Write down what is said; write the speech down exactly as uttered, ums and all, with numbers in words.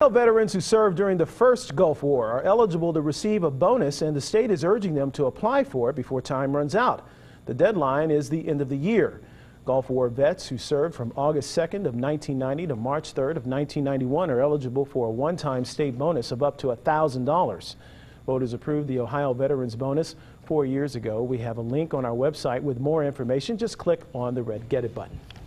Veterans who served during the first Gulf War are eligible to receive a bonus, and the state is urging them to apply for it before time runs out. The deadline is the end of the year. Gulf War vets who served from August second of nineteen ninety to March third of nineteen ninety-one are eligible for a one-time state bonus of up to one thousand dollars. Voters approved the Ohio Veterans Bonus four years ago. We have a link on our website with more information. Just click on the red Get It button.